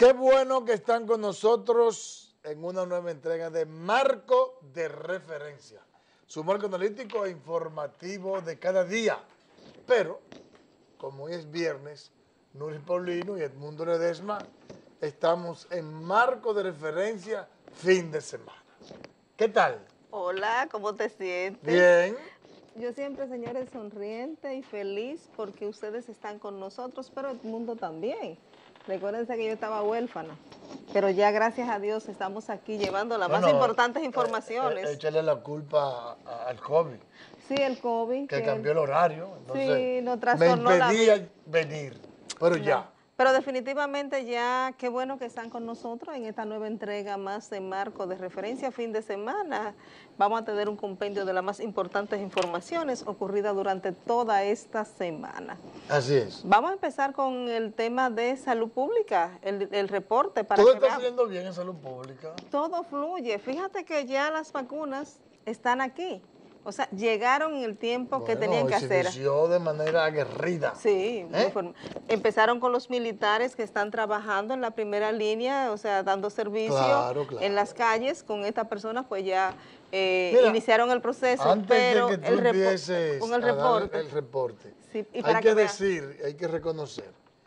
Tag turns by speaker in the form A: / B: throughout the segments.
A: Qué bueno que están con nosotros en una nueva entrega de Marco de Referencia, su marco analítico e informativo de cada día. Pero, como hoy es viernes, Nuri Paulino y Edmundo Ledesma estamos en Marco de Referencia fin de semana. ¿Qué tal?
B: Hola, ¿cómo te sientes?
A: Bien.
B: Yo siempre, señores, sonriente y feliz porque ustedes están con nosotros, pero Edmundo también. Recuérdense que yo estaba huérfana, pero ya gracias a Dios estamos aquí llevando las más importantes informaciones.
A: Échale la culpa al COVID.
B: Sí, el COVID.
A: Que cambió el horario, entonces
B: sí, nos
A: me
B: trastornó
A: impedía venir, pero
B: no.
A: ya.
B: Pero definitivamente ya, qué bueno que están con nosotros en esta nueva entrega más de Marco de Referencia fin de semana. Vamos a tener un compendio de las más importantes informaciones ocurridas durante toda esta semana.
A: Así es.
B: Vamos a empezar con el tema de salud pública, el reporte. Para
A: ¿Todo
B: que
A: está saliendo bien en salud pública?
B: Todo fluye. Fíjate que ya las vacunas están aquí. O sea, llegaron en el tiempo que tenían que hacer.
A: Se inició de manera aguerrida.
B: Sí, empezaron con los militares que están trabajando en la primera línea, o sea, dando servicio en las calles. Con estas personas, pues ya iniciaron el proceso.
A: Antes
B: pero
A: de que tú empieces
B: con el
A: reporte,
B: sí, y
A: hay que decir, hay que reconocer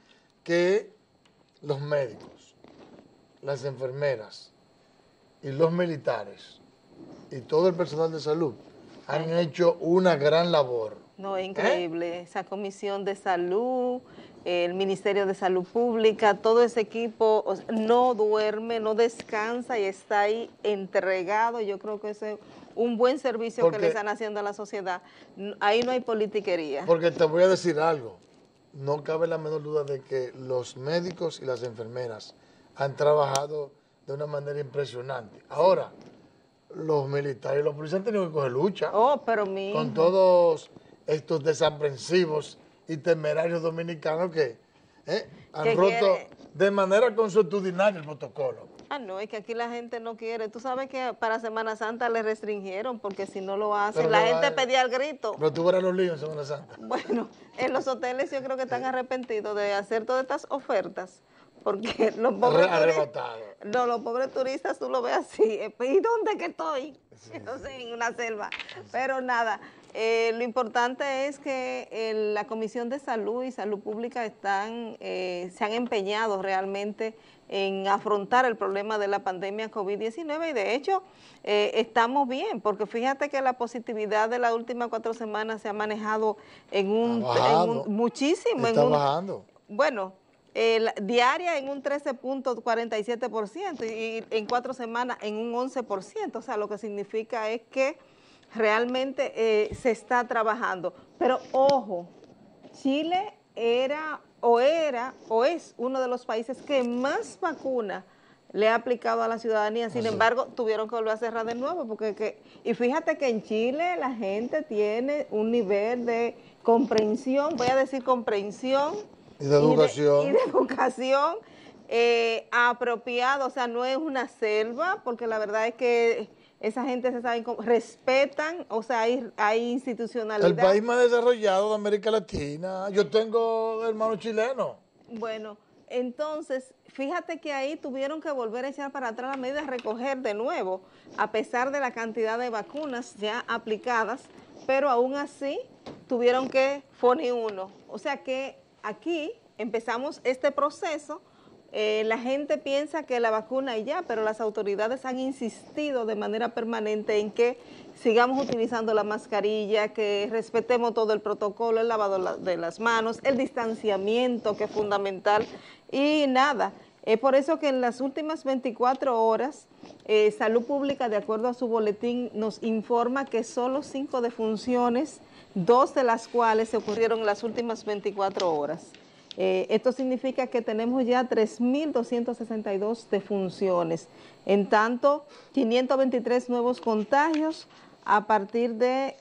A: que los médicos, las enfermeras y los militares y todo el personal de salud han hecho una gran labor.
B: No, es increíble. Esa comisión de salud, el Ministerio de Salud Pública, todo ese equipo no duerme, no descansa y está ahí entregado. Yo creo que ese es un buen servicio que le están haciendo a la sociedad. Ahí no hay politiquería.
A: Porque te voy a decir algo. No cabe la menor duda de que los médicos y las enfermeras han trabajado de una manera impresionante. Ahora, los militares y los policías han tenido que coger lucha con todos estos desaprensivos y temerarios dominicanos que han roto de manera consuetudinaria el protocolo.
B: No, es que aquí la gente no quiere. Tú sabes que para Semana Santa le restringieron porque si no lo hacen, la gente pedía el grito.
A: Pero tú verás los líos en Semana Santa.
B: Bueno, en los hoteles yo creo que están arrepentidos de hacer todas estas ofertas. Porque los pobres turistas tú lo ves así, ¿y dónde que estoy? Sí. No sé, en una selva. Pero nada, lo importante es que la Comisión de Salud y Salud Pública se han empeñado realmente en afrontar el problema de la pandemia COVID-19 y de hecho estamos bien, porque fíjate que la positividad de las últimas 4 semanas se ha manejado muchísimo.
A: Está bajando.
B: Bueno, diaria en un 13.47% y en 4 semanas en un 11%, o sea, lo que significa es que realmente se está trabajando. Pero ojo, Chile es uno de los países que más vacunas le ha aplicado a la ciudadanía, sin embargo, tuvieron que volver a cerrar de nuevo, y fíjate que en Chile la gente tiene un nivel de comprensión, voy a decir comprensión,
A: y de educación.
B: Y de educación apropiado, o sea, no es una selva, porque la verdad es que esa gente se sabe, respetan, o sea, hay institucionalidad.
A: El país más desarrollado de América Latina. Yo tengo hermanos chilenos.
B: Bueno, entonces, fíjate que ahí tuvieron que volver a echar para atrás la medida de recoger de nuevo, a pesar de la cantidad de vacunas ya aplicadas, pero aún así tuvieron que poner uno. O sea que aquí empezamos este proceso, la gente piensa que la vacuna y ya, pero las autoridades han insistido de manera permanente en que sigamos utilizando la mascarilla, que respetemos todo el protocolo, el lavado de las manos, el distanciamiento, que es fundamental, y nada. Es por eso que en las últimas 24 horas, Salud Pública, de acuerdo a su boletín, nos informa que solo 5 defunciones, 2 de las cuales se ocurrieron en las últimas 24 horas. Esto significa que tenemos ya 3.262 defunciones. En tanto, 523 nuevos contagios a partir de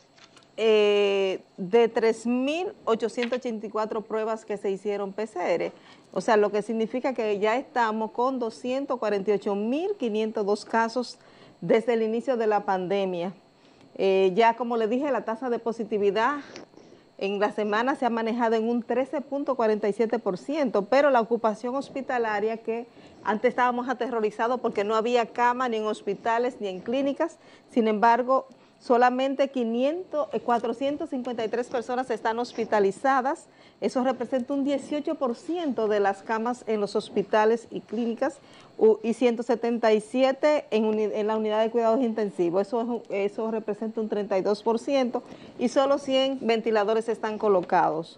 B: 3.884 pruebas que se hicieron PCR. O sea, lo que significa que ya estamos con 248.502 casos desde el inicio de la pandemia. Ya como le dije, la tasa de positividad en la semana se ha manejado en un 13.47%, pero la ocupación hospitalaria, que antes estábamos aterrorizados porque no había cama ni en hospitales ni en clínicas, sin embargo, solamente 453 personas están hospitalizadas. Eso representa un 18% de las camas en los hospitales y clínicas y 177 en la unidad de cuidados intensivos. Eso representa un 32% y solo 100 ventiladores están colocados.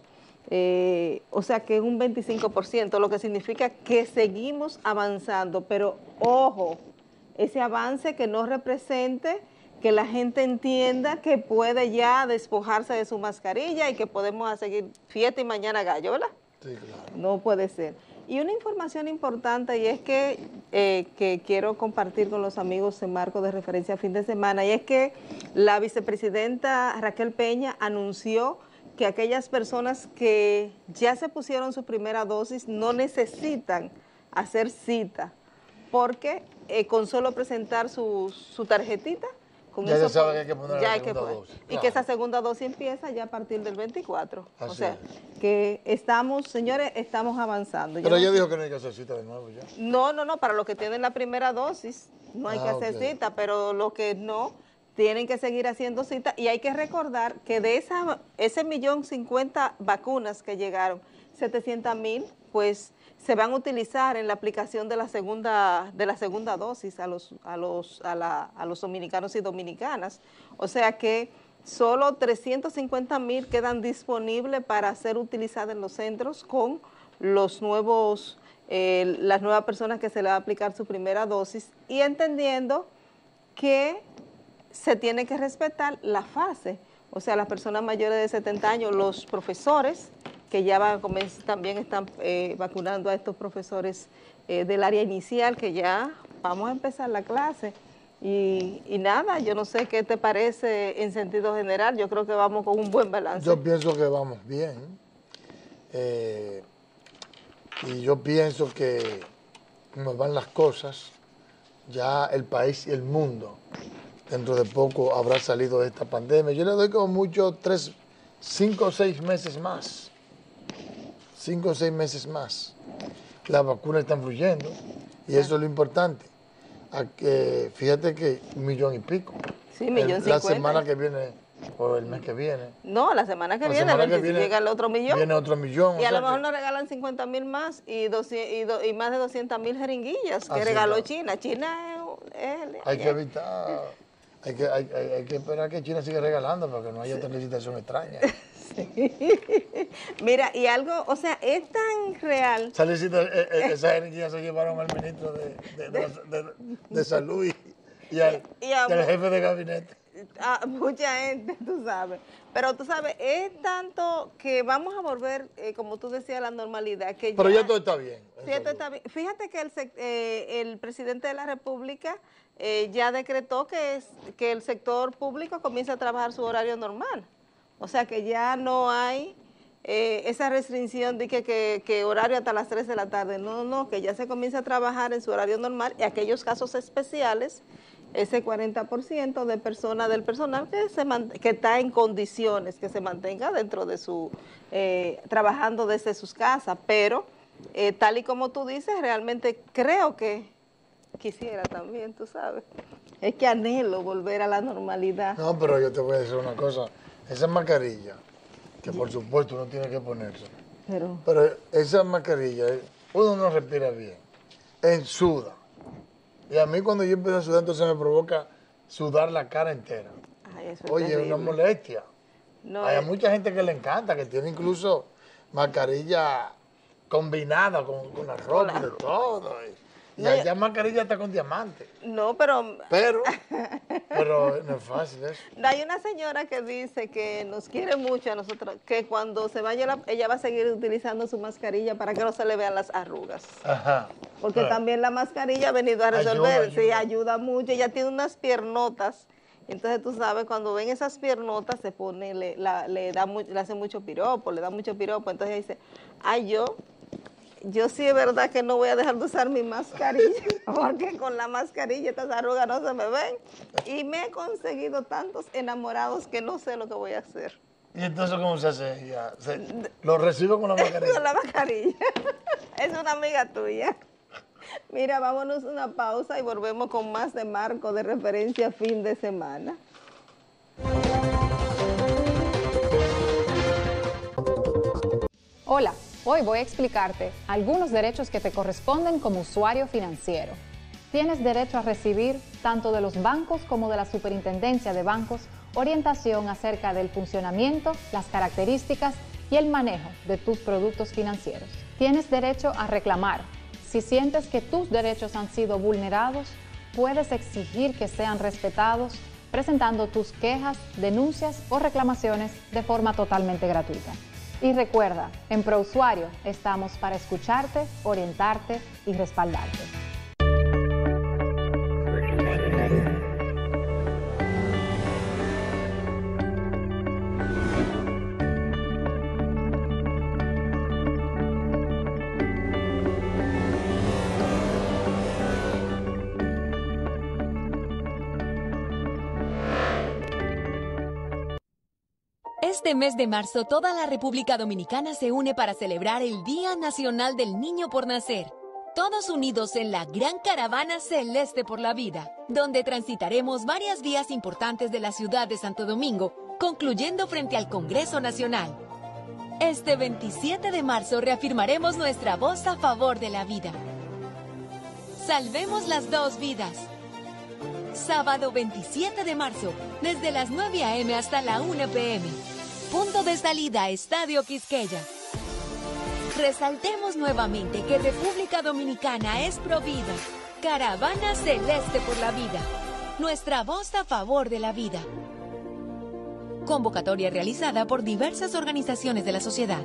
B: O sea que un 25%, lo que significa que seguimos avanzando, pero ojo, ese avance que no represente que la gente entienda que puede ya despojarse de su mascarilla y que podemos seguir fiesta y mañana gallo, ¿verdad?
A: Sí, claro.
B: No puede ser. Y una información importante, y es que quiero compartir con los amigos en marco de referencia a fin de semana, y es que la vicepresidenta Raquel Peña anunció que aquellas personas que ya se pusieron su primera dosis no necesitan hacer cita, porque con solo presentar su tarjetita, con
A: ya
B: eso
A: se sabe que hay que poner
B: ya
A: la
B: hay que
A: segunda
B: poner.
A: dosis.
B: Y
A: Claro.
B: que esa segunda dosis empieza ya a partir del 24.
A: Así
B: o sea,
A: es.
B: que estamos, señores, estamos avanzando.
A: Pero
B: Yo
A: ella
B: no-
A: dijo que no hay que hacer cita de nuevo ya.
B: no, para los que tienen la primera dosis no hay que hacer
A: Ok.
B: cita, pero los que no tienen que seguir haciendo cita, y hay que recordar que de ese 1.050.000 vacunas que llegaron, 700.000 pues se van a utilizar en la aplicación de la segunda dosis a los dominicanos y dominicanas. O sea que solo 350.000 quedan disponibles para ser utilizadas en los centros con los nuevos las nuevas personas que se le va a aplicar su primera dosis, y entendiendo que se tiene que respetar la fase, o sea, las personas mayores de 70 años, los profesores, que ya van a comenzar, también están vacunando a estos profesores del área inicial, que ya vamos a empezar la clase. Y nada, yo no sé qué te parece en sentido general, yo creo que vamos con un buen balance.
A: Yo pienso que vamos bien. Y yo pienso que como van las cosas, ya el país y el mundo dentro de poco habrá salido de esta pandemia. Yo le doy como mucho 5 o 6 meses más. 5 o 6 meses más. Las vacunas están fluyendo y eso es lo importante. Fíjate que 1,5 millones.
B: Sí, 1,50,000.
A: La semana que viene o el mes que viene.
B: No, la semana que
A: La
B: viene,
A: semana
B: el
A: que
B: 25,
A: viene
B: llega el otro millón.
A: Viene otro millón.
B: Y a
A: o sea
B: lo mejor
A: que-
B: nos regalan 50.000 más y más de 200.000 jeringuillas que
A: Así
B: regaló
A: está.
B: China. China es
A: Hay que evitar, hay que esperar que China siga regalando para que no haya otra licitación extraña.
B: Mira, y algo, o sea, es tan real.
A: Esas jeringuillas se llevaron al ministro de Salud y al jefe de gabinete.
B: A mucha gente, tú sabes. Pero tú sabes, es tanto que vamos a volver, como tú decías, a la normalidad. Que
A: Pero ya todo está bien.
B: Sí, esto está bien. Fíjate que el presidente de la República ya decretó que el sector público comienza a trabajar su horario normal. O sea que ya no hay esa restricción de que horario hasta las 3 de la tarde. No, que ya se comienza a trabajar en su horario normal, y aquellos casos especiales, ese 40% de personas del personal que está en condiciones, que se mantenga dentro de trabajando desde sus casas. Pero tal y como tú dices, realmente creo que quisiera también, tú sabes. Es que anhelo volver a la normalidad.
A: No, pero yo te voy a decir una cosa. Esa mascarilla, que por supuesto uno tiene que ponerse, pero esa mascarilla, uno no respira bien, suda. Y a mí cuando yo empiezo a sudar, entonces me provoca sudar la cara entera.
B: Ay, eso es
A: Oye, es
B: terrible.
A: una molestia.
B: No,
A: Hay mucha gente que le encanta, que tiene incluso mascarilla combinada con la ropa y de todo. Y
B: No,
A: allá mascarilla está con diamante.
B: no, pero
A: Pero no es fácil eso.
B: hay una señora que dice que nos quiere mucho a nosotros, que cuando se vaya ella va a seguir utilizando su mascarilla para que no se le vean las arrugas.
A: Ajá.
B: Porque también la mascarilla ha venido a resolver, sí, ayuda mucho. Ella tiene unas piernotas, entonces tú sabes, cuando ven esas piernotas se pone, le hace mucho piropo, entonces ella dice, ay, yo sí es verdad que no voy a dejar de usar mi mascarilla, porque con la mascarilla estas arrugas no se me ven, y me he conseguido tantos enamorados que no sé lo que voy a hacer.
A: ¿Y entonces cómo se hace? Lo recibo con la mascarilla.
B: Con la mascarilla. Es una amiga tuya. Mira, vámonos a una pausa y volvemos con más de Marco de Referencia fin de semana.
C: Hola, hoy voy a explicarte algunos derechos que te corresponden como usuario financiero. Tienes derecho a recibir, tanto de los bancos como de la Superintendencia de Bancos, orientación acerca del funcionamiento, las características y el manejo de tus productos financieros. Tienes derecho a reclamar. Si sientes que tus derechos han sido vulnerados, puedes exigir que sean respetados presentando tus quejas, denuncias o reclamaciones de forma totalmente gratuita. Y recuerda, en ProUsuario estamos para escucharte, orientarte y respaldarte.
D: Este mes de marzo, toda la República Dominicana se une para celebrar el Día Nacional del Niño por Nacer. Todos unidos en la Gran Caravana Celeste por la Vida, donde transitaremos varias vías importantes de la ciudad de Santo Domingo, concluyendo frente al Congreso Nacional. Este 27 de marzo reafirmaremos nuestra voz a favor de la vida. Salvemos las dos vidas. Sábado 27 de marzo, desde las 9 a.m. hasta la 1 p.m. Punto de salida, Estadio Quisqueya. Resaltemos nuevamente que República Dominicana es provida. Caravana Celeste por la Vida. Nuestra voz a favor de la vida. Convocatoria realizada por diversas organizaciones de la sociedad.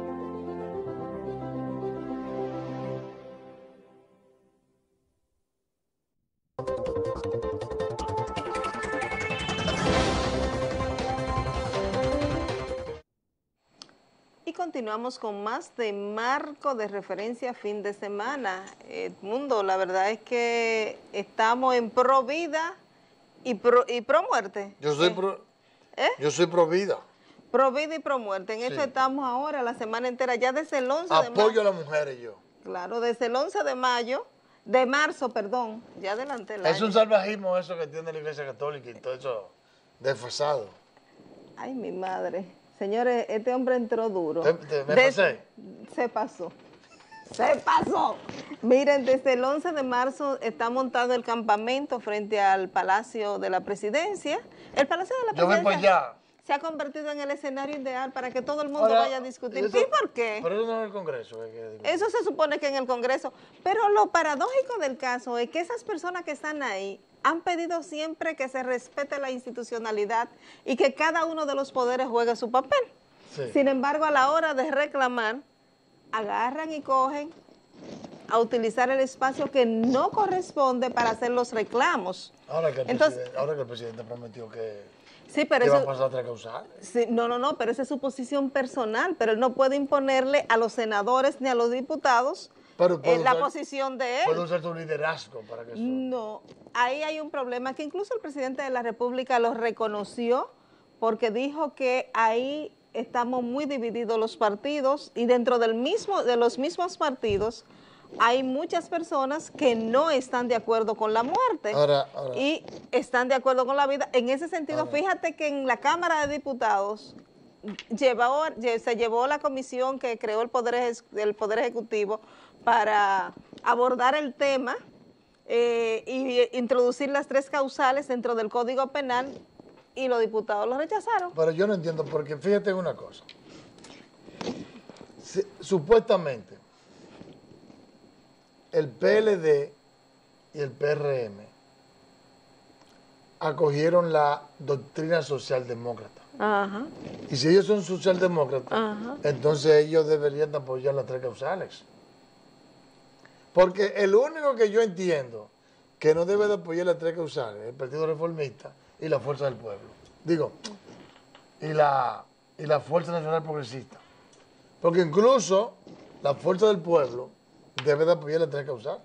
B: Y continuamos con más de Marco de Referencia fin de semana. Edmundo, la verdad es que estamos en pro vida y pro muerte.
A: Yo soy pro vida.
B: Pro vida y pro muerte. En eso estamos ahora, la semana entera, ya desde el 11 de mayo.
A: Apoyo a las mujeres yo.
B: Claro, desde el 11 de marzo, perdón, ya adelanté el año.
A: Es un salvajismo eso que tiene la Iglesia Católica y todo eso desfasado.
B: Ay, mi madre. Señores, este hombre entró duro.
A: ¿Me pasé?
B: Se pasó. Se pasó. Miren, desde el 11 de marzo está montado el campamento frente al Palacio de la Presidencia. El Palacio de la
A: Yo voy
B: Presidencia
A: para allá.
B: se ha convertido en el escenario ideal para que todo el mundo vaya a discutir. ¿Y por qué?
A: Pero eso no es el Congreso.
B: Eso se supone que en el Congreso. Pero lo paradójico del caso es que esas personas que están ahí han pedido siempre que se respete la institucionalidad y que cada uno de los poderes juegue su papel. Sí. Sin embargo, a la hora de reclamar, agarran y cogen a utilizar el espacio que no corresponde para hacer los reclamos.
A: Ahora que el presidente prometió que,
B: sí, pero
A: que va a pasar a tres causales.
B: Sí, no, pero esa es su posición personal, pero él no puede imponerle a los senadores ni a los diputados la posición de él.
A: Puede usar su liderazgo para que eso...
B: No, ahí hay un problema que incluso el presidente de la República lo reconoció porque dijo que ahí estamos muy divididos los partidos y dentro de los mismos partidos hay muchas personas que no están de acuerdo con la muerte y están de acuerdo con la vida. En ese sentido, fíjate que en la Cámara de Diputados se llevó la comisión que creó el Poder Ejecutivo para abordar el tema y introducir las tres causales dentro del Código Penal y los diputados lo rechazaron.
A: Pero yo no entiendo, porque fíjate una cosa. Supuestamente, el PLD y el PRM acogieron la doctrina socialdemócrata.
B: Ajá.
A: Y si ellos son socialdemócratas, entonces ellos deberían apoyar las tres causales. Porque el único que yo entiendo que no debe de apoyar las tres causales es el Partido Reformista y la Fuerza del Pueblo. Digo, y la Fuerza Nacional Progresista. Porque incluso la Fuerza del Pueblo debe de apoyar las tres causales.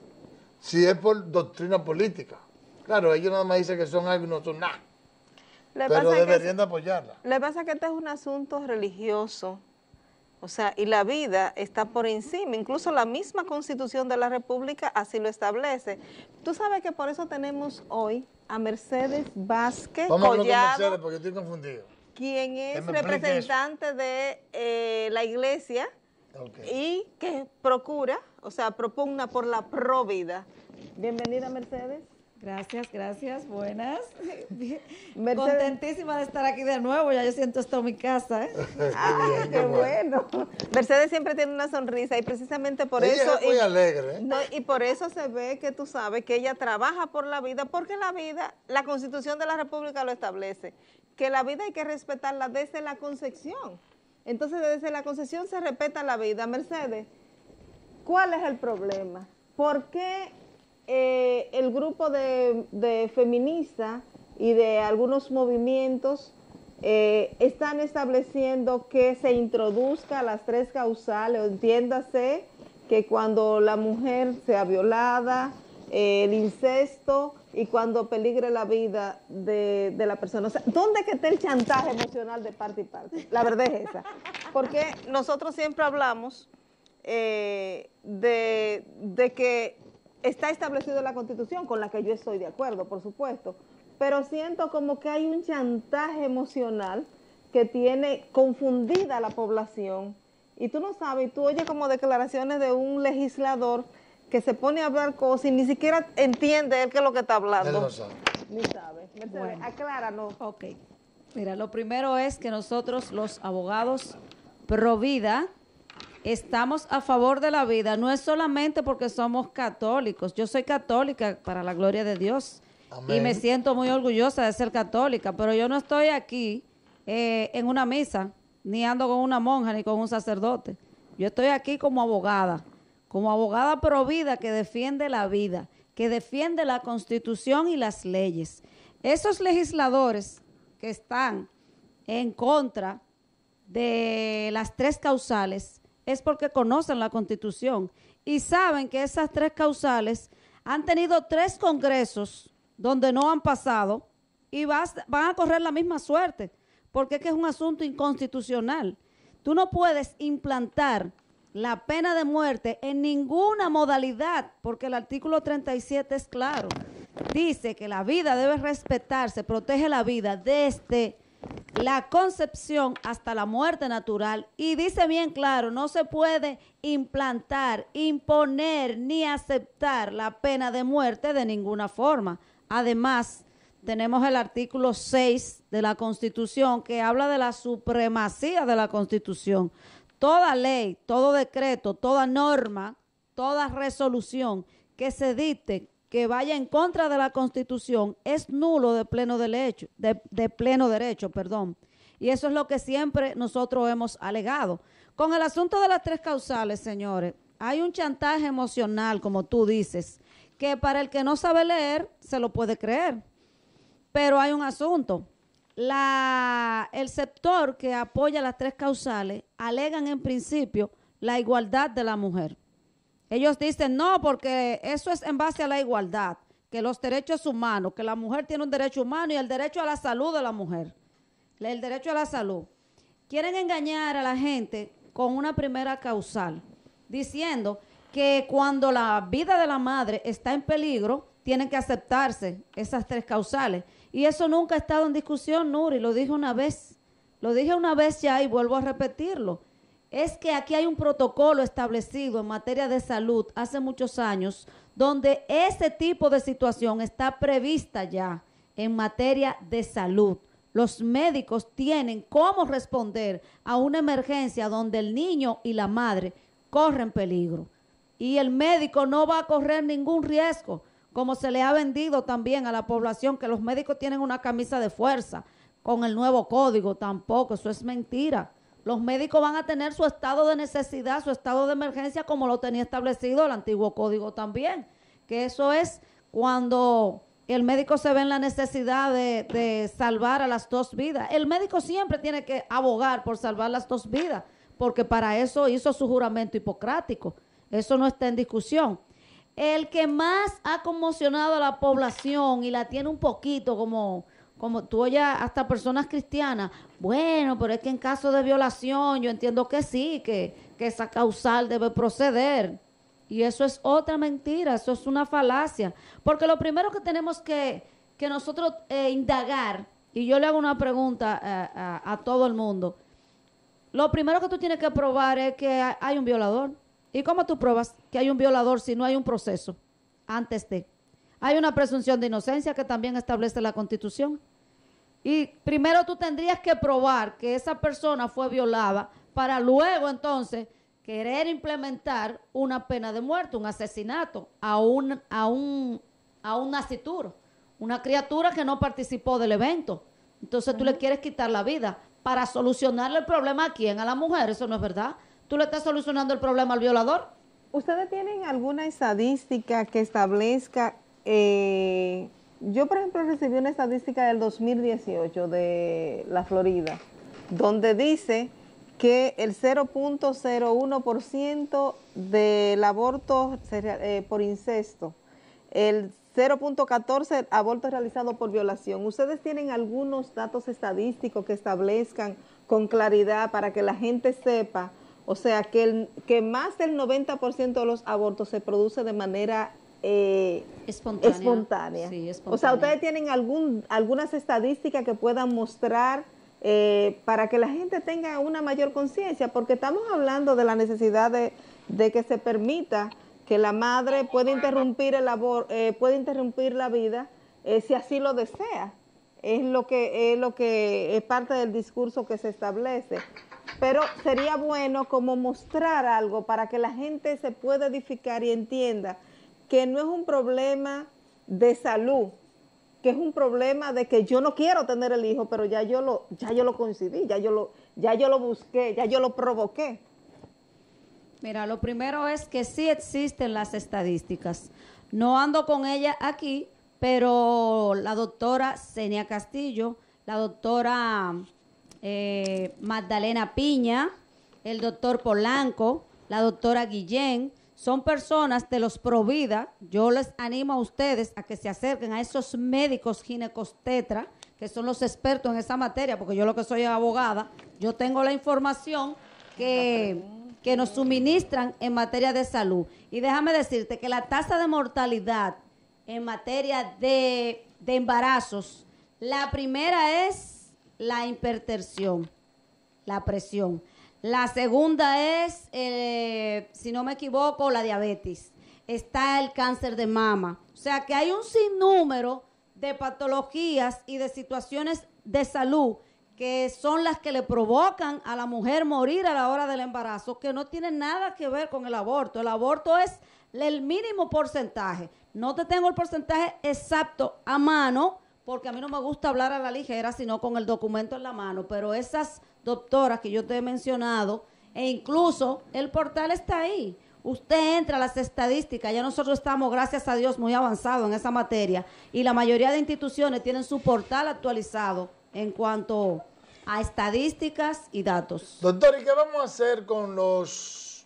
A: Si es por doctrina política. Claro, ellos nada más dicen que son algo y no son nada. pero deberían de apoyarla.
B: Le pasa que este es un asunto religioso, o sea, y la vida está por encima, incluso la misma Constitución de la República así lo establece. Tú sabes que por eso tenemos hoy a Mercedes Vázquez
A: Vamos a hablar con
B: Collado,
A: Mercedes porque estoy confundido.
B: quien es
A: me explique
B: representante de la iglesia y que procura, o sea, propugna por la provida. Bienvenida, Mercedes.
E: Gracias, buenas.
B: Mercedes.
E: Contentísima de estar aquí de nuevo, ya yo siento esto en mi casa.
B: Qué bueno. Mercedes siempre tiene una sonrisa y precisamente por
A: ella
B: eso...
A: es muy alegre.
B: No, y por eso se ve que tú sabes que ella trabaja por la vida, porque la vida, la Constitución de la República lo establece, que la vida hay que respetarla desde la concepción. Entonces, desde la concepción se respeta la vida. Mercedes, ¿cuál es el problema? ¿Por qué el grupo de feministas y de algunos movimientos están estableciendo que se introduzca las 3 causales, o entiéndase que cuando la mujer sea violada, el incesto y cuando peligre la vida de la persona? O sea, ¿dónde que está el chantaje emocional de parte y parte? La verdad es esa. Porque nosotros siempre hablamos de que está establecido en la Constitución, con la que yo estoy de acuerdo, por supuesto, pero siento como que hay un chantaje emocional que tiene confundida a la población, y tú no sabes, y tú oyes como declaraciones de un legislador que se pone a hablar cosas y ni siquiera entiende él qué es lo que está hablando.
A: Él no sabe.
B: Ni sabe. Mercedes,
E: Bueno.
B: acláranos.
E: Ok. Mira, lo primero es que nosotros, los abogados pro vida, estamos a favor de la vida. No es solamente porque somos católicos. Yo soy católica, para la gloria de Dios.
A: Amén.
E: Y me siento muy orgullosa de ser católica, pero yo no estoy aquí en una misa, ni ando con una monja, ni con un sacerdote. Yo estoy aquí como abogada pro vida que defiende la vida, que defiende la Constitución y las leyes. Esos legisladores que están en contra de las 3 causales es porque conocen la Constitución y saben que esas 3 causales han tenido 3 congresos donde no han pasado y van a correr la misma suerte, porque es que es un asunto inconstitucional. Tú no puedes implantar la pena de muerte en ninguna modalidad, porque el artículo 37 es claro. Dice que la vida debe respetarse, protege la vida desde la concepción hasta la muerte natural, y dice bien claro, no se puede implantar, imponer ni aceptar la pena de muerte de ninguna forma. Además, tenemos el artículo 6 de la Constitución que habla de la supremacía de la Constitución. Toda ley, todo decreto, toda norma, toda resolución que se dicte que vaya en contra de la Constitución es nulo de pleno derecho, Y eso es lo que siempre nosotros hemos alegado. Con el asunto de las 3 causales, señores, hay un chantaje emocional, como tú dices, que para el que no sabe leer se lo puede creer. Pero hay un asunto. El sector que apoya las 3 causales alegan en principio la igualdad de la mujer. Ellos dicen no, porque eso es en base a la igualdad, que los derechos humanos, que la mujer tiene un derecho humano y el derecho a la salud de la mujer, el derecho a la salud. Quieren engañar a la gente con una primera causal, diciendo que cuando la vida de la madre está en peligro, tienen que aceptarse esas 3 causales. Y eso nunca ha estado en discusión, Nuri, lo dije una vez ya y vuelvo a repetirlo. Es que aquí hay un protocolo establecido en materia de salud hace muchos años, donde ese tipo de situación está prevista ya en materia de salud. Los médicos tienen cómo responder a una emergencia donde el niño y la madre corren peligro. Y el médico no va a correr ningún riesgo, como se le ha vendido también a la población, que los médicos tienen una camisa de fuerza con el nuevo código. Tampoco, eso es mentira. Los médicos van a tener su estado de necesidad, su estado de emergencia, como lo tenía establecido el antiguo código también, que eso es cuando el médico se ve en la necesidad de salvar a las 2 vidas. El médico siempre tiene que abogar por salvar las 2 vidas, porque para eso hizo su juramento hipocrático. Eso no está en discusión. El que más ha conmocionado a la población y la tiene un poquito como como tú oyes hasta personas cristianas, bueno, pero es que en caso de violación yo entiendo que sí, que esa causal debe proceder. Y eso es otra mentira, eso es una falacia. Porque lo primero que tenemos que nosotros indagar, y yo le hago una pregunta a todo el mundo, lo primero que tú tienes que probar es que hay un violador. ¿Y cómo tú pruebas que hay un violador si no hay un proceso antes de? Hay una presunción de inocencia que también establece la Constitución. Y primero tú tendrías que probar que esa persona fue violada para luego entonces querer implementar una pena de muerte, un asesinato a un nascituro, una criatura que no participó del evento. Entonces tú le quieres quitar la vida para solucionarle el problema a quién, a la mujer. Eso no es verdad. Tú le estás solucionando el problema al violador.
B: ¿Ustedes tienen alguna estadística que establezca? Yo, por ejemplo, recibí una estadística del 2018 de la Florida, donde dice que el 0.01% del aborto por incesto, el 0.14% abortos realizados por violación. ¿Ustedes tienen algunos datos estadísticos que establezcan con claridad para que la gente sepa, o sea, que más del 90% de los abortos se produce de manera espontánea?
E: Sí, espontánea.
B: O sea, ¿ustedes tienen algunas estadísticas que puedan mostrar para que la gente tenga una mayor conciencia? Porque estamos hablando de la necesidad de que se permita que la madre pueda interrumpir puede interrumpir la vida si así lo desea. Es lo que es parte del discurso que se establece. Pero sería bueno como mostrar algo para que la gente se pueda edificar y entienda que no es un problema de salud, que es un problema de que yo no quiero tener el hijo, pero ya yo lo concebí, ya yo lo busqué, ya yo lo provoqué.
E: Mira, lo primero es que sí existen las estadísticas. No ando con ella aquí, pero la doctora Zenia Castillo, la doctora Magdalena Piña, el doctor Polanco, la doctora Guillén, son personas de los Provida. Yo les animo a ustedes a que se acerquen a esos médicos ginecobstetra, que son los expertos en esa materia, porque yo lo que soy abogada, yo tengo la información que nos suministran en materia de salud. Y déjame decirte que la tasa de mortalidad en materia de embarazos, la primera es la hipertensión, la presión. La segunda es, si no me equivoco, la diabetes. Está el cáncer de mama. O sea que hay un sinnúmero de patologías y de situaciones de salud que son las que le provocan a la mujer morir a la hora del embarazo, que no tienen nada que ver con el aborto. El aborto es el mínimo porcentaje. No te tengo el porcentaje exacto a mano, porque a mí no me gusta hablar a la ligera, sino con el documento en la mano, pero esas doctoras que yo te he mencionado, e incluso el portal está ahí. Usted entra a las estadísticas, ya nosotros estamos, gracias a Dios, muy avanzados en esa materia, y la mayoría de instituciones tienen su portal actualizado en cuanto a estadísticas y datos.
A: Doctor, ¿y qué vamos a hacer con los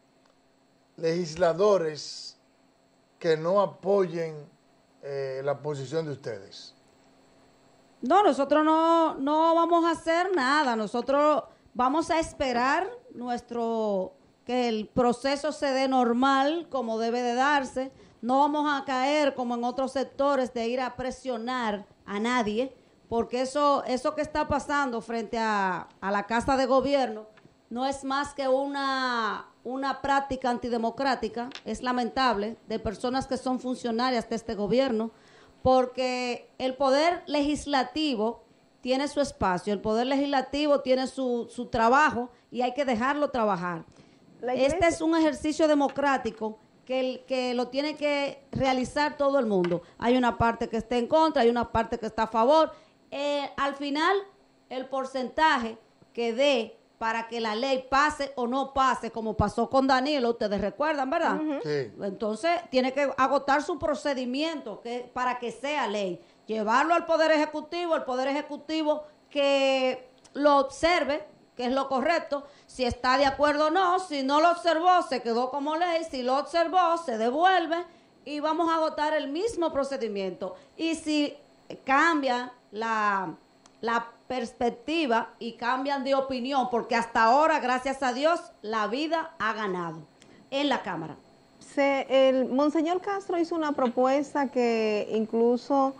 A: legisladores que no apoyen la posición de ustedes?
E: No, nosotros no vamos a hacer nada. Nosotros vamos a esperar que el proceso se dé normal, como debe de darse. No vamos a caer como en otros sectores de ir a presionar a nadie, porque eso que está pasando frente a la Casa de Gobierno no es más que una práctica antidemocrática, es lamentable, de personas que son funcionarias de este gobierno, porque el poder legislativo tiene su espacio, el poder legislativo tiene su trabajo y hay que dejarlo trabajar. Este es un ejercicio democrático que lo tiene que realizar todo el mundo. Hay una parte que está en contra, hay una parte que está a favor. Al final, el porcentaje que dé para que la ley pase o no pase, como pasó con Danilo, ustedes recuerdan, ¿verdad?
A: Sí.
E: Entonces, tiene que agotar su procedimiento para que sea ley. Llevarlo al Poder Ejecutivo, el Poder Ejecutivo que lo observe, que es lo correcto, si está de acuerdo o no. Si no lo observó, se quedó como ley. Si lo observó, se devuelve y vamos a agotar el mismo procedimiento. Y si cambian la perspectiva y cambian de opinión, porque hasta ahora, gracias a Dios, la vida ha ganado en la Cámara.
B: El Monseñor Castro hizo una propuesta que incluso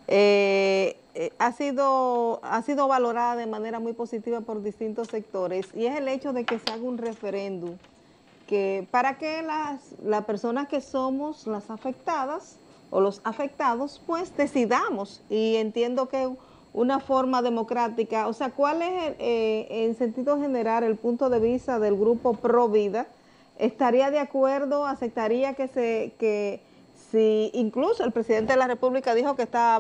B: ha sido valorada de manera muy positiva por distintos sectores, y es el hecho de que se haga un referéndum para que las personas que somos las afectadas o los afectados, pues decidamos. Y entiendo que una forma democrática, o sea, ¿cuál es en sentido general el punto de vista del grupo Pro Vida? ¿Estaría de acuerdo, aceptaría que si incluso el presidente de la República dijo que está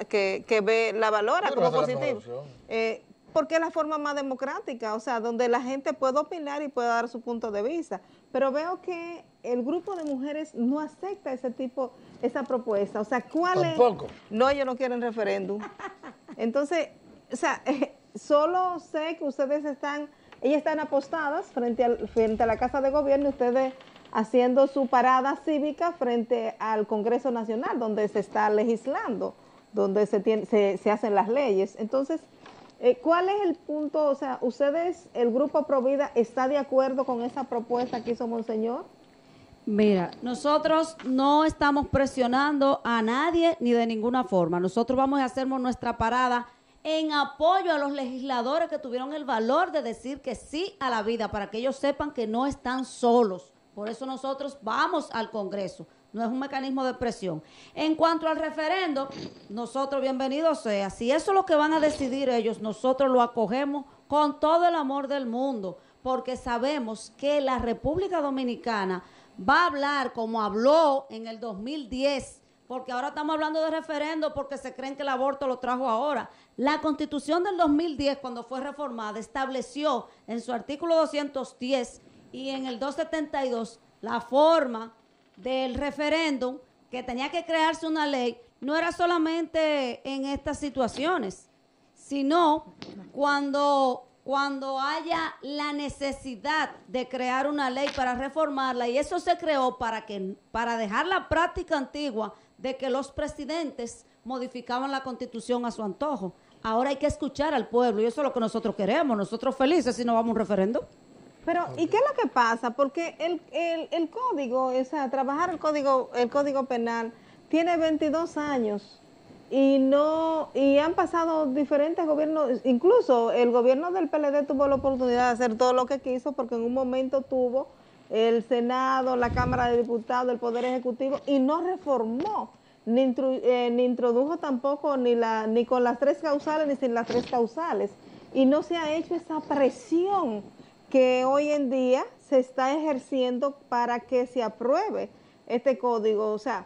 B: la valora como positivo? Porque es la forma más democrática, o sea, donde la gente puede opinar y puede dar su punto de vista. Pero veo que el grupo de mujeres no acepta esa propuesta. O sea, ¿cuál es?
A: Tampoco.
B: No, ellos no quieren referéndum. Entonces, o sea, solo sé que ellas están apostadas frente a la Casa de Gobierno, ustedes haciendo su parada cívica frente al Congreso Nacional, donde se está legislando, donde se hacen las leyes. Entonces, ¿cuál es el punto? O sea, ¿ustedes, el Grupo Provida, está de acuerdo con esa propuesta que hizo Monseñor?
E: Mira, nosotros no estamos presionando a nadie ni de ninguna forma. Nosotros vamos a hacer nuestra parada en apoyo a los legisladores que tuvieron el valor de decir que sí a la vida, para que ellos sepan que no están solos. Por eso nosotros vamos al Congreso. No es un mecanismo de presión. En cuanto al referendo, nosotros, bienvenido sea. Si eso es lo que van a decidir ellos, nosotros lo acogemos con todo el amor del mundo, porque sabemos que la República Dominicana va a hablar como habló en el 2010, porque ahora estamos hablando de referendo porque se creen que el aborto lo trajo ahora. La Constitución del 2010, cuando fue reformada, estableció en su artículo 210 y en el 272 la forma del referéndum, que tenía que crearse una ley. No era solamente en estas situaciones, sino cuando haya la necesidad de crear una ley para reformarla, y eso se creó para dejar la práctica antigua de que los presidentes modificaban la Constitución a su antojo. Ahora hay que escuchar al pueblo, y eso es lo que nosotros queremos. Nosotros felices si no vamos a un referéndum.
B: Pero, ¿y qué es lo que pasa? Porque el código, o sea, trabajar el código penal tiene 22 años y han pasado diferentes gobiernos, incluso el gobierno del PLD tuvo la oportunidad de hacer todo lo que quiso, porque en un momento tuvo el Senado, la Cámara de Diputados, el Poder Ejecutivo, y no reformó, ni introdujo tampoco ni con las 3 causales ni sin las 3 causales, y no se ha hecho esa presión que hoy en día se está ejerciendo para que se apruebe este código. O sea,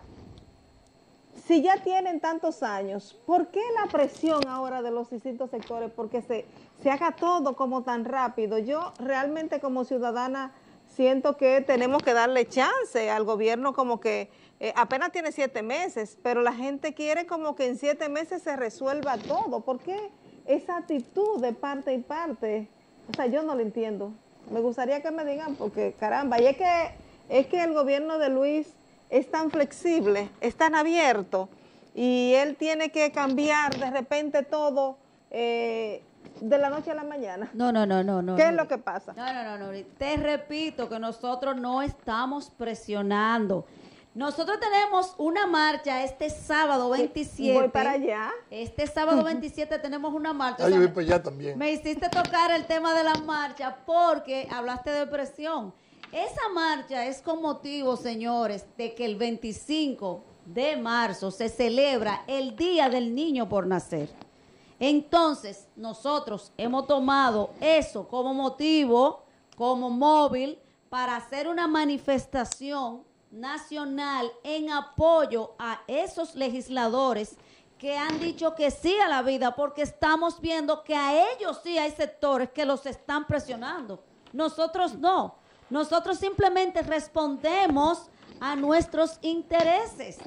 B: si ya tienen tantos años, ¿por qué la presión ahora de los distintos sectores? Porque se haga todo como tan rápido. Yo realmente como ciudadana siento que tenemos que darle chance al gobierno, como que apenas tiene 7 meses, pero la gente quiere como que en 7 meses se resuelva todo. ¿Por qué esa actitud de parte y parte? O sea, yo no lo entiendo. Me gustaría que me digan, porque caramba, y es que el gobierno de Luis es tan flexible, es tan abierto, y él tiene que cambiar de repente todo de la noche a la mañana.
E: No.
B: ¿Qué es lo que pasa?
E: No. Te repito que nosotros no estamos presionando. Nosotros tenemos una marcha este sábado 27.
B: Voy para allá.
E: Este sábado 27 tenemos una marcha.
A: Ah, yo voy para allá también.
E: Me hiciste tocar el tema de la marcha porque hablaste de presión. Esa marcha es con motivo, señores, de que el 25 de marzo se celebra el Día del Niño por Nacer. Entonces, nosotros hemos tomado eso como motivo, como móvil, para hacer una manifestación nacional en apoyo a esos legisladores que han dicho que sí a la vida, porque estamos viendo que a ellos sí hay sectores que los están presionando. Nosotros no. Nosotros simplemente respondemos a nuestros intereses.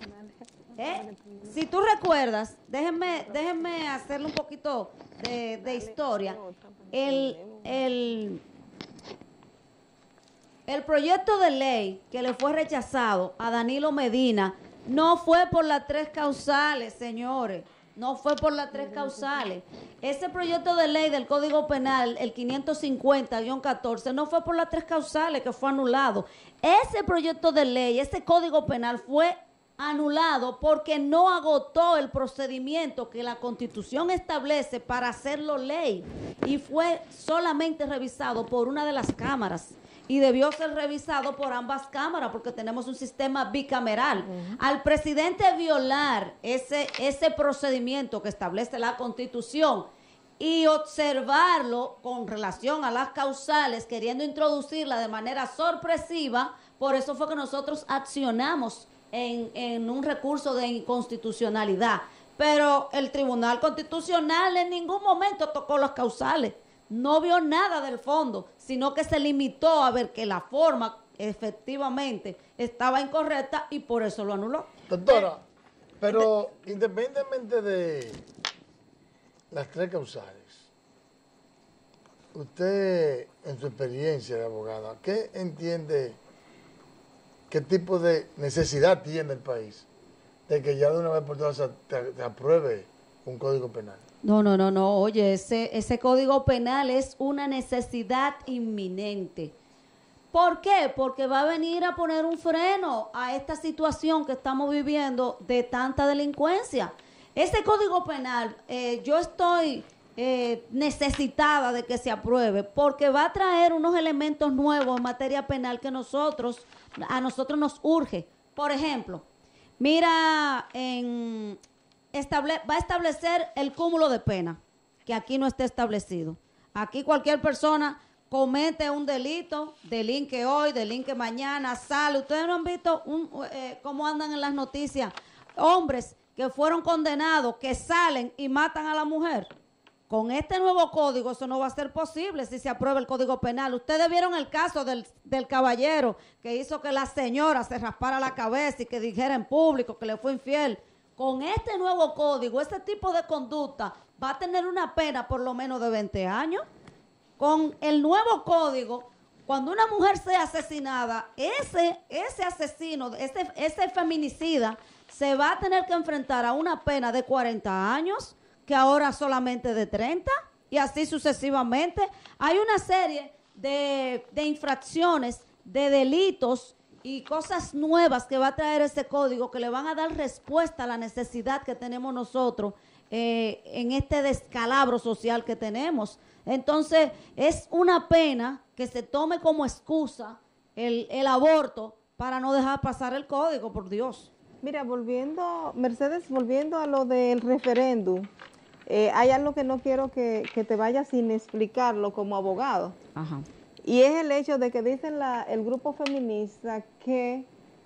E: Si tú recuerdas, déjenme hacerle un poquito de historia. El proyecto de ley que le fue rechazado a Danilo Medina no fue por las 3 causales, señores. No fue por las tres causales. Ese proyecto de ley del Código Penal, el 550-14, no fue por las tres causales que fue anulado. Ese proyecto de ley, ese Código Penal fue anulado porque no agotó el procedimiento que la Constitución establece para hacerlo ley y fue solamente revisado por una de las cámaras. Y debió ser revisado por ambas cámaras porque tenemos un sistema bicameral. Al presidente violar ese procedimiento que establece la Constitución y observarlo con relación a las causales, queriendo introducirla de manera sorpresiva, por eso fue que nosotros accionamos en un recurso de inconstitucionalidad. Pero el Tribunal Constitucional en ningún momento tocó las causales. No vio nada del fondo, sino que se limitó a ver que la forma efectivamente estaba incorrecta y por eso lo anuló.
A: Doctora, pero independientemente de las tres causales, usted en su experiencia de abogada, ¿qué entiende, qué tipo de necesidad tiene el país de que ya de una vez por todas se apruebe un código penal?
E: No. Oye, ese Código Penal es una necesidad inminente. ¿Por qué? Porque va a venir a poner un freno a esta situación que estamos viviendo de tanta delincuencia. Ese Código Penal, yo estoy necesitada de que se apruebe porque va a traer unos elementos nuevos en materia penal que a nosotros nos urge. Por ejemplo, mira, va a establecer el cúmulo de pena, que aquí no está establecido. Aquí cualquier persona comete un delito, delinque hoy, delinque mañana, sale. Ustedes no han visto cómo andan en las noticias hombres que fueron condenados, que salen y matan a la mujer. Con este nuevo código eso no va a ser posible si se aprueba el Código Penal. Ustedes vieron el caso del caballero que hizo que la señora se raspara la cabeza y que dijera en público que le fue infiel. Con este nuevo código, este tipo de conducta va a tener una pena por lo menos de 20 años. Con el nuevo código, cuando una mujer sea asesinada, ese asesino, ese feminicida, se va a tener que enfrentar a una pena de 40 años, que ahora solamente de 30, y así sucesivamente. Hay una serie de infracciones, de delitos y cosas nuevas que va a traer ese código que le van a dar respuesta a la necesidad que tenemos nosotros en este descalabro social que tenemos. Entonces, es una pena que se tome como excusa el aborto para no dejar pasar el código, por Dios.
B: Mira, Mercedes, volviendo a lo del referéndum, hay algo que no quiero que te vayas sin explicarlo como abogado.
E: Ajá.
B: Y es el hecho de que dicen el grupo feminista que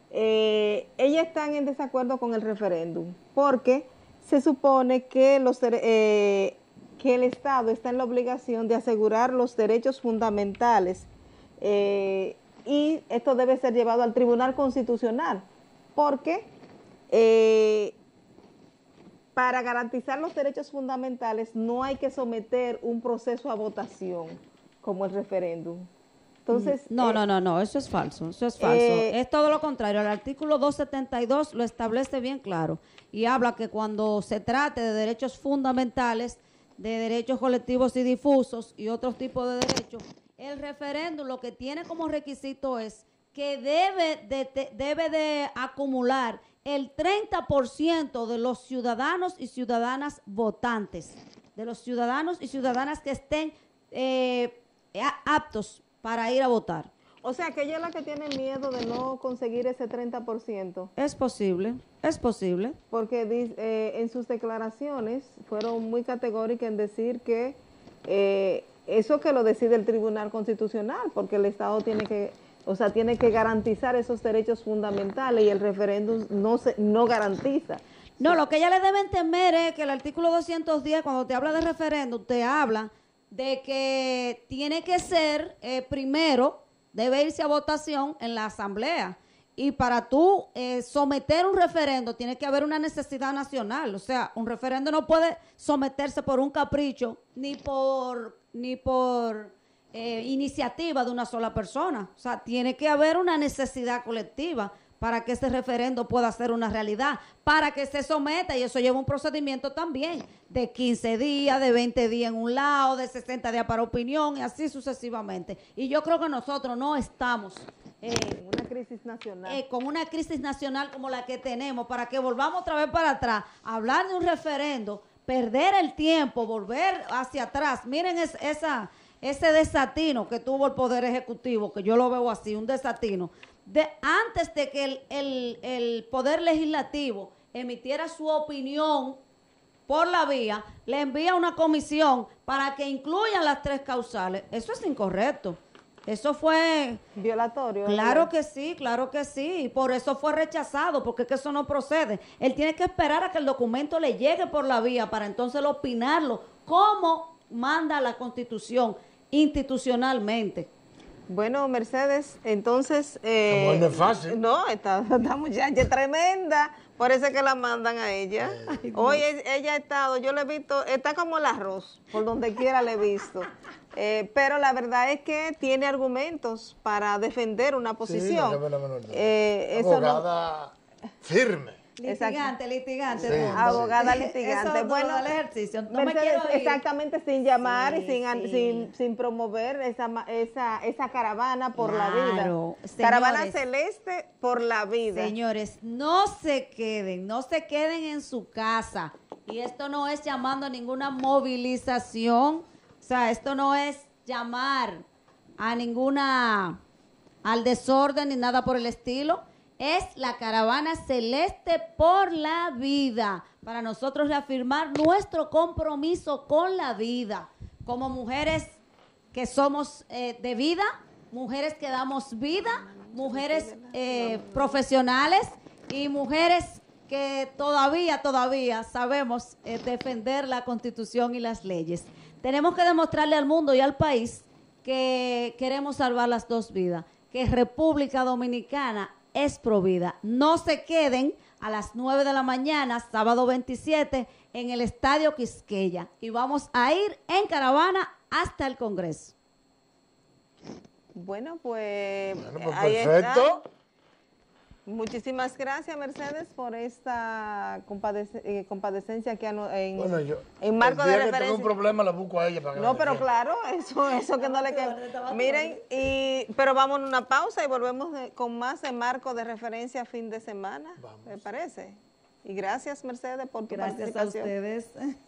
B: ellas están en desacuerdo con el referéndum, porque se supone que que el Estado está en la obligación de asegurar los derechos fundamentales y esto debe ser llevado al Tribunal Constitucional, porque para garantizar los derechos fundamentales no hay que someter un proceso a votación como el referéndum. Entonces,
E: no, eso es falso, es todo lo contrario. El artículo 272 lo establece bien claro y habla que cuando se trate de derechos fundamentales, de derechos colectivos y difusos y otros tipos de derechos, el referéndum lo que tiene como requisito es que debe de acumular el 30% de los ciudadanos y ciudadanas votantes, de los ciudadanos y ciudadanas que estén aptos para ir a votar.
B: O sea, que ella es la que tiene miedo de no conseguir ese 30%.
E: Es posible.
B: Porque en sus declaraciones fueron muy categóricas en decir que eso que lo decide el Tribunal Constitucional, porque el Estado tiene que garantizar esos derechos fundamentales y el referéndum no garantiza.
E: No, lo que ella le deben temer es que el artículo 210, cuando te habla de referéndum, te habla de que tiene que ser primero, debe irse a votación en la asamblea. Y para tú someter un referendo tiene que haber una necesidad nacional. O sea, un referendo no puede someterse por un capricho ni por iniciativa de una sola persona. O sea, tiene que haber una necesidad colectiva para que ese referendo pueda ser una realidad, para que se someta, y eso lleva un procedimiento también de 15 días, de 20 días en un lado, de 60 días para opinión y así sucesivamente. Y yo creo que nosotros no estamos
B: una crisis nacional.
E: con una crisis nacional como la que tenemos, para que volvamos otra vez para atrás, a hablar de un referendo, perder el tiempo, volver hacia atrás. Miren ese desatino que tuvo el Poder Ejecutivo, que yo lo veo así, un desatino. Antes de que el Poder Legislativo emitiera su opinión por la vía, le envía una comisión para que incluyan las 3 causales. Eso es incorrecto. Eso fue
B: violatorio.
E: Claro que sí, claro que sí. Por eso fue rechazado, porque es que eso no procede. Él tiene que esperar a que el documento le llegue por la vía para entonces opinarlo, como manda la Constitución institucionalmente.
B: Bueno, Mercedes, entonces...
A: no es fácil.
B: No, esta muchacha es tremenda, por eso es que la mandan a ella. Hoy ella ha estado, yo le he visto, está como el arroz, por donde quiera le he visto. Pero la verdad es que tiene argumentos para defender una posición.
A: Sí, no cabe la menor duda. Abogada firme.
E: Litigante.
A: Sí,
B: abogada
A: sí.
B: litigante.
E: Eso
B: Bueno,
E: el ejercicio. No
B: Mercedes,
E: me quiero ir.
B: exactamente, sin llamar
E: Sí,
B: y sin promover esa caravana por la vida.
E: Claro,
B: Caravana
E: señores.
B: celeste por la vida.
E: Señores, no se queden en su casa. Y esto no es llamando a ninguna movilización. O sea, esto no es llamar al desorden ni nada por el estilo. Es la caravana celeste por la vida, para nosotros reafirmar nuestro compromiso con la vida, como mujeres que somos de vida, mujeres que damos vida, mujeres profesionales y mujeres que todavía sabemos defender la Constitución y las leyes. Tenemos que demostrarle al mundo y al país que queremos salvar las 2 vidas, que República Dominicana es provida. No se queden a las 9 de la mañana, sábado 27, en el Estadio Quisqueya. Y vamos a ir en caravana hasta el Congreso.
B: Bueno, pues
A: ahí perfecto.
B: Está. Muchísimas gracias, Mercedes, por esta compadecencia que en marco de referencia.
A: Que tengo un problema la busco a ella para que
B: no, pero claro, eso que no le queda. Miren, pero vamos a una pausa y volvemos con más en marco de referencia fin de semana. Vamos. ¿Me parece? Y gracias, Mercedes, por tu participación.
E: Gracias a ustedes.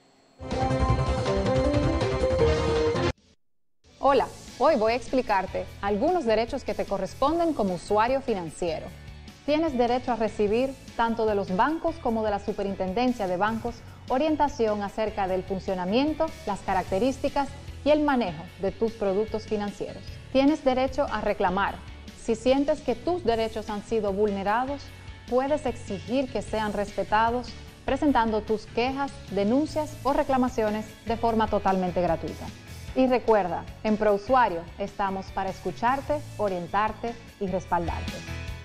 C: Hola, hoy voy a explicarte algunos derechos que te corresponden como usuario financiero. Tienes derecho a recibir, tanto de los bancos como de la Superintendencia de Bancos, orientación acerca del funcionamiento, las características y el manejo de tus productos financieros. Tienes derecho a reclamar. Si sientes que tus derechos han sido vulnerados, puedes exigir que sean respetados presentando tus quejas, denuncias o reclamaciones de forma totalmente gratuita. Y recuerda, en ProUsuario estamos para escucharte, orientarte y respaldarte.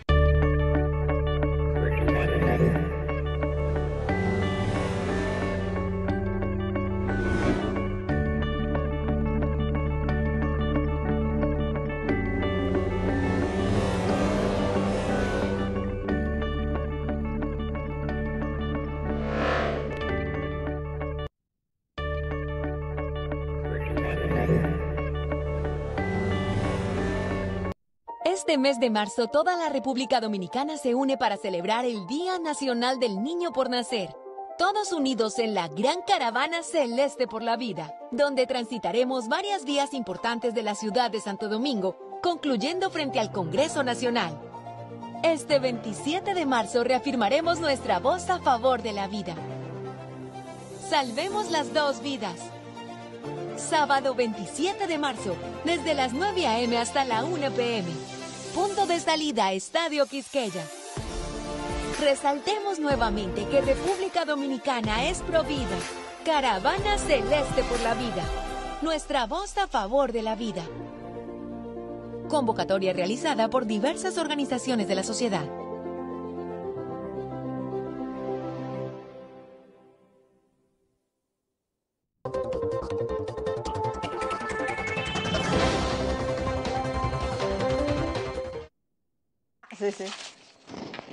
D: Este mes de marzo, toda la República Dominicana se une para celebrar el Día Nacional del Niño por Nacer. Todos unidos en la gran caravana celeste por la vida, donde transitaremos varias vías importantes de la ciudad de Santo Domingo, concluyendo frente al Congreso Nacional. Este 27 de marzo reafirmaremos nuestra voz a favor de la vida. Salvemos las 2 vidas. Sábado 27 de marzo, desde las 9 a.m. hasta la 1 p.m. Punto de salida, Estadio Quisqueya. Resaltemos nuevamente que República Dominicana es provida. Caravana celeste por la vida. Nuestra voz a favor de la vida. Convocatoria realizada por diversas organizaciones de la sociedad.
B: Sí, sí.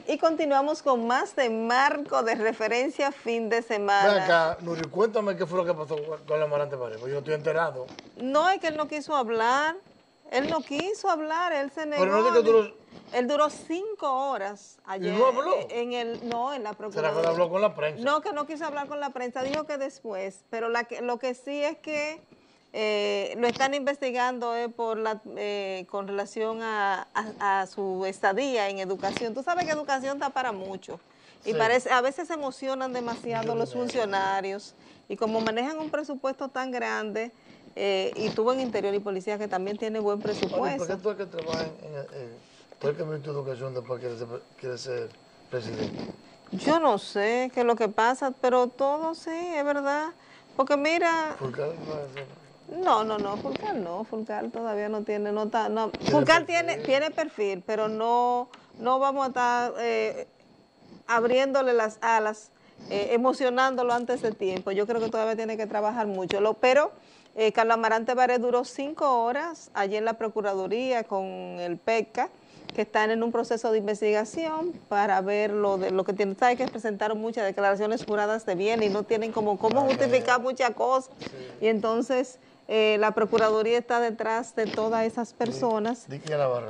B: Y continuamos con más de Marco de Referencia fin de
A: Ven
B: semana.
A: acá, Nuri, cuéntame qué fue lo que pasó con la Amarante Pared, porque yo no estoy enterado.
B: No, es que él no quiso hablar. Él no quiso hablar, él se negó.
A: Pero no es que duró...
B: Él duró 5 horas ayer.
A: ¿Y no habló?
B: No, en la
A: ¿Será
B: Procuraduría.
A: que habló con la prensa?
B: No, que no quiso hablar con la prensa, dijo que después. Pero lo que sí es que lo están investigando con relación a su estadía en educación. Tú sabes que educación está para mucho. Y
A: Sí.
B: a veces se emocionan demasiado los funcionarios. Y como manejan un presupuesto tan grande, y tuvo en Interior y Policía que también tiene buen
A: Oye, ¿por
B: presupuesto.
A: qué tú el que trabaja tú el que ministro de Educación después quiere ser presidente?
B: Yo no sé qué es lo que pasa, pero todo sí, es verdad. Porque mira,
A: Fulcar no va a ser...
B: Fulcar todavía no tiene, Fulcar tiene perfil, pero no vamos a estar abriéndole las alas, emocionándolo antes de tiempo. Yo creo que todavía tiene que trabajar mucho. Pero Carlos Amarante Pared duró 5 horas allí en la Procuraduría con el PECA, que están en un proceso de investigación para ver lo que tienen. Sabes que presentaron muchas declaraciones juradas de bien y no tienen cómo justificar muchas cosas. Sí. Y entonces la Procuraduría está detrás de todas esas personas.
A: ¿Y a Navarra?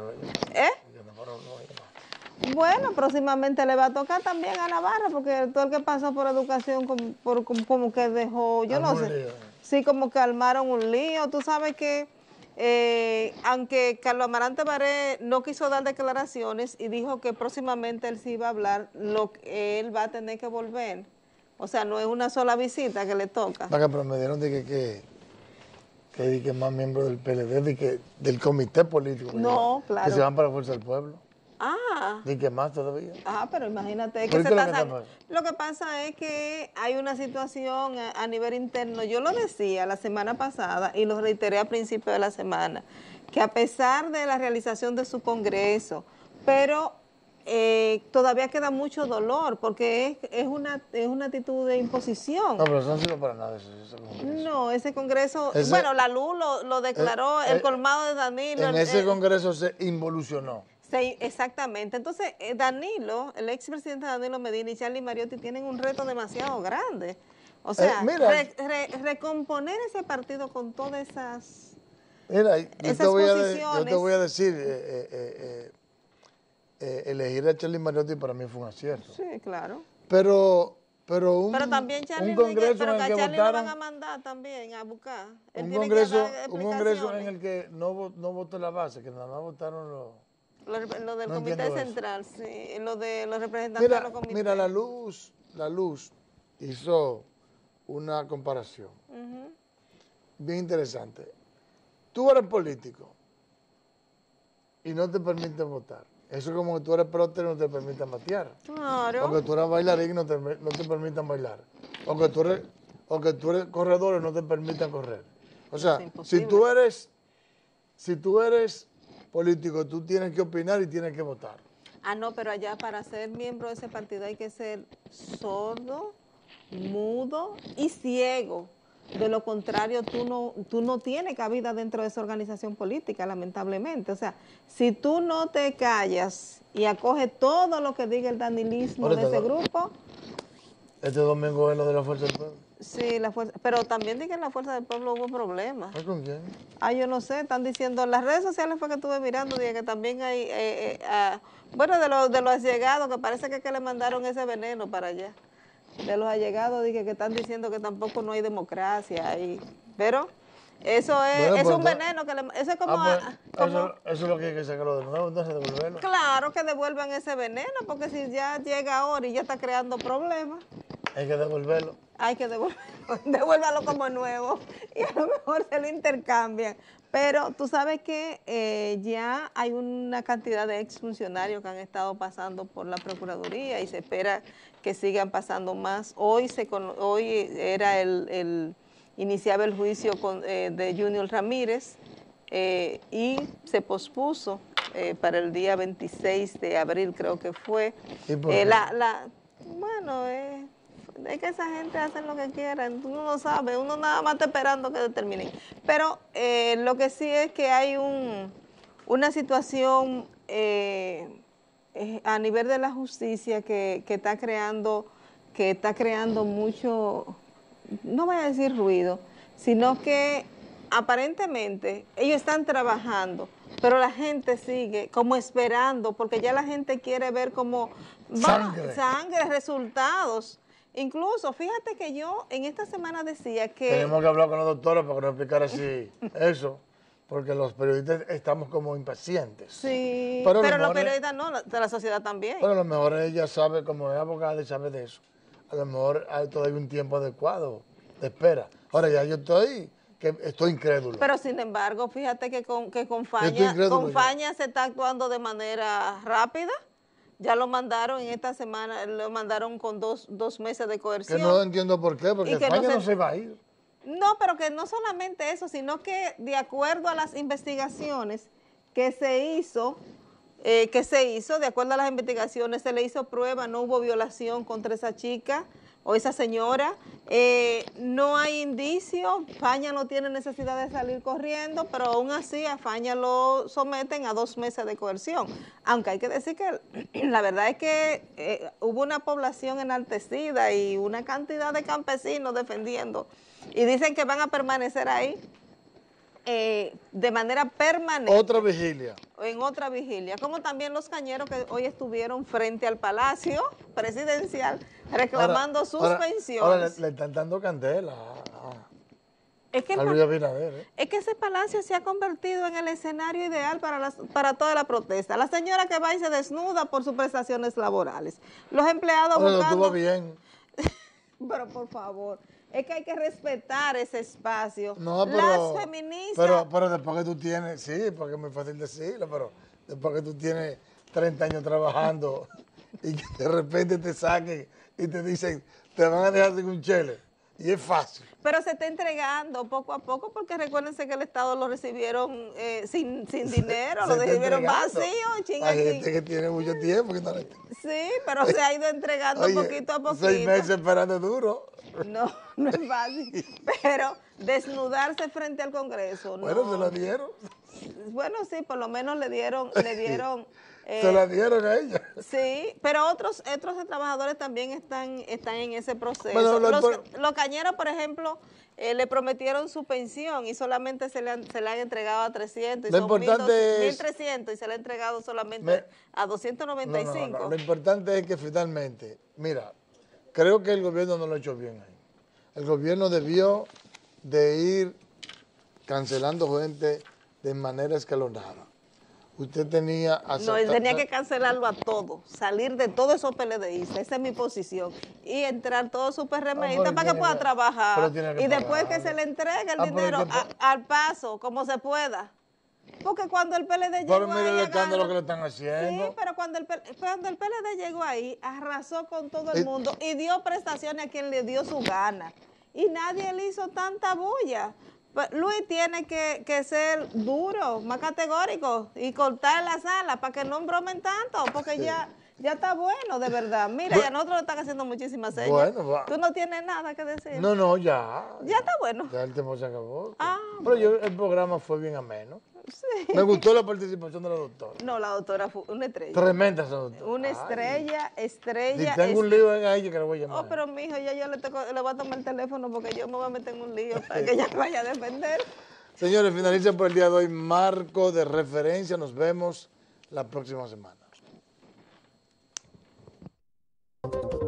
B: Bueno, próximamente le va a tocar también a Navarra, porque todo el que pasó por educación como que dejó, yo no sé, sí, como que armaron un lío. Tú sabes que aunque Carlos Amarante Pared no quiso dar declaraciones y dijo que próximamente él sí iba a hablar, él va a tener que volver. O sea, no es una sola visita que le toca.
A: Pero me dieron de que más miembros del PLD, del comité político.
B: No, claro.
A: Que se van para la Fuerza del Pueblo.
B: Ah.
A: ¿Y qué más todavía?
B: Pero imagínate
A: que
B: lo que pasa es que hay una situación a nivel interno. Yo lo decía la semana pasada y lo reiteré a principio de la semana, que a pesar de la realización de su congreso, pero todavía queda mucho dolor, porque es una actitud de imposición.
A: No, pero eso no sirve para nada ese congreso.
B: No, ese congreso, bueno, la luz lo declaró el colmado de Danilo.
A: En ese congreso se involucionó.
B: Sí, exactamente. Entonces, Danilo, el expresidente Danilo Medina y Charlie Mariotti tienen un reto demasiado grande. O sea, recomponer ese partido con todas esas posiciones.
A: Yo te voy a decir, elegir a Charlie Mariotti para mí fue un acierto.
B: Sí, claro.
A: Pero
B: también Charlie,
A: un congreso
B: pero
A: en el que
B: Charlie
A: votaron,
B: lo van a mandar también a buscar.
A: Un congreso en el que no votó la base, que nada más votaron
B: lo del comité central, sí, lo de los representantes de los comités.
A: Mira, la luz hizo una comparación bien interesante. Tú eres político y no te permiten votar. Eso es como que tú eres próter y no te permiten batear.
B: Claro.
A: O que tú eres bailarín y no te permitan bailar. O que tú eres corredor y no te permitan correr. O sea, si tú eres político, tú tienes que opinar y tienes que votar.
B: No, pero allá para ser miembro de ese partido hay que ser sordo, mudo y ciego. De lo contrario, tú no tienes cabida dentro de esa organización política, lamentablemente. O sea, si tú no te callas y acoges todo lo que diga el danilismo de ese grupo...
A: Este domingo es lo de la Fuerza del Pueblo.
B: Sí, pero también dicen que en la Fuerza del Pueblo hubo problemas.
A: ¿Con quién?
B: Yo no sé, están diciendo, en las redes sociales fue que estuve mirando, dije que también hay, bueno, de los allegados, que parece que le mandaron ese veneno para allá. De los allegados, dije que están diciendo que tampoco no hay democracia ahí. Pero eso es un veneno, eso es como...
A: Eso es lo que hay que sacarlo de nuevo, entonces devolverlo.
B: Claro, que devuelvan ese veneno, porque si ya llega ahora y ya está creando problemas...
A: Hay que devolverlo.
B: Hay que devuélvalo como nuevo y a lo mejor se lo intercambian. Pero tú sabes que ya hay una cantidad de exfuncionarios que han estado pasando por la Procuraduría y se espera que sigan pasando más. Hoy era iniciaba el juicio de Junior Ramírez y se pospuso para el día 26 de abril, creo que fue.
A: ¿Y por qué?
B: Bueno, es que esa gente hace lo que quieran, uno no sabe, uno nada más está esperando que determinen. Pero lo que sí es que hay una situación a nivel de la justicia que está creando mucho, no voy a decir ruido, sino que aparentemente ellos están trabajando, pero la gente sigue como esperando, porque ya la gente quiere ver como sangre, resultados. Incluso, fíjate que yo en esta semana decía que...
A: Tenemos que hablar con los doctores para que nos explicara así eso, porque los periodistas estamos como impacientes.
B: Sí, pero los periodistas no, de la sociedad también.
A: Pero a lo mejor ella sabe, como es abogada y sabe de eso, a lo mejor hay todavía un tiempo adecuado de espera. Ahora ya yo estoy incrédulo.
B: Pero sin embargo, fíjate que con Faña se está actuando de manera rápida. Ya lo mandaron en esta semana, lo mandaron con dos meses de coerción.
A: Que no entiendo por qué, porque Faña no se va a ir.
B: No, pero que no solamente eso, sino que de acuerdo a las investigaciones que se hizo, de acuerdo a las investigaciones, se le hizo prueba, no hubo violación contra esa chica o esa señora, no hay indicio, Faña no tiene necesidad de salir corriendo, pero aún así a Faña lo someten a 2 meses de coerción. Aunque hay que decir que la verdad es que hubo una población enaltecida y una cantidad de campesinos defendiendo, y dicen que van a permanecer ahí de manera permanente.
A: Otra vigilia.
B: En otra vigilia, como también los cañeros que hoy estuvieron frente al Palacio Presidencial reclamando suspensiones.
A: Ahora le están dando candela a Luis Abinader.
B: Es que ese palacio se ha convertido en el escenario ideal para toda la protesta. La señora que va y se desnuda por sus prestaciones laborales. Los empleados
A: buscando...
B: estuvo
A: bien.
B: Pero por favor, es que hay que respetar ese espacio.
A: No, pero,
B: las feministas...
A: Pero después que tú tienes, sí, porque es muy fácil decirlo, pero después que tú tienes 30 años trabajando y que de repente te saquen y te dicen, te van a dejar sin un chele. Y es fácil.
B: Pero se está entregando poco a poco, porque recuérdense que el Estado lo recibieron sin dinero, lo recibieron vacío.
A: Hay gente que tiene mucho tiempo. Que no le...
B: Sí, pero se ha ido entregando poquito a poquito.
A: 6 meses esperando duro.
B: No, no es fácil. Pero desnudarse frente al Congreso,
A: bueno,
B: no.
A: Se lo dieron.
B: Bueno, sí, por lo menos le dieron
A: se la dieron a ella.
B: Sí, pero otros trabajadores también están en ese proceso.
A: Bueno,
B: los cañeros, por ejemplo, le prometieron su pensión y solamente se le han entregado a 300. Y
A: lo
B: son
A: importante
B: 1.300 y se le ha entregado solamente a 295.
A: No. Lo importante es que finalmente, mira, creo que el gobierno no lo ha hecho bien ahí. El gobierno debió de ir cancelando gente de manera escalonada. Usted tenía...
B: No, él tenía que cancelarlo a todo, salir de todos esos PLDistas, esa es mi posición, y entrar todos sus PRMistas para que pueda trabajar, y después que se le entregue el dinero al paso, como se pueda. Porque cuando el PLD llegó
A: pero mire
B: ahí...
A: el escándalo que le están haciendo.
B: Sí, pero cuando el PLD llegó ahí, arrasó con todo el mundo y dio prestaciones a quien le dio su gana. Y nadie le hizo tanta bulla. Luis tiene que ser duro, más categórico y cortar las alas para que no bromen tanto, porque ya está bueno, de verdad. Mira, ya nosotros le están haciendo muchísimas señas.
A: Bueno,
B: tú no tienes nada que decir.
A: No, ya.
B: Ya está bueno.
A: Ya el tiempo se acabó.
B: Pero
A: el programa fue bien ameno.
B: Sí.
A: Me gustó la participación de la doctora.
B: No, la doctora fue una estrella.
A: Tremenda esa doctora.
B: Una estrella.
A: Si tengo un lío en ella que le voy a llamar.
B: Oh, pero mijo, ya yo le voy a tomar el teléfono porque yo me voy a meter en un lío para que ella me vaya a defender.
A: Señores, finaliza por el día de hoy marco de referencia. Nos vemos la próxima semana.